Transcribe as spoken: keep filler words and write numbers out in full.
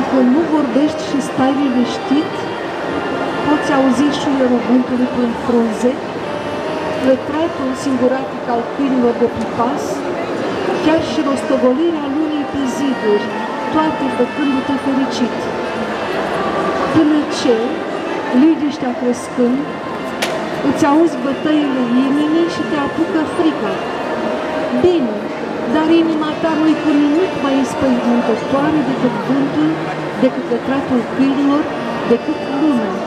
când nu vorbești și stai liniștit, poți auzi șuierul vântului prin frunze, retratul singuratic al câinilor de pe pas, chiar și rostovolirea lunii pe ziduri, toate făcându-te fericit. Până ce, liniștea crescând, îți auzi bătăile inimii și te apucă frica. Bine, dar inima ta nu-i cu nimic mai înspăimântătoare decât vântul, decât retratul câinilor, decât lumea.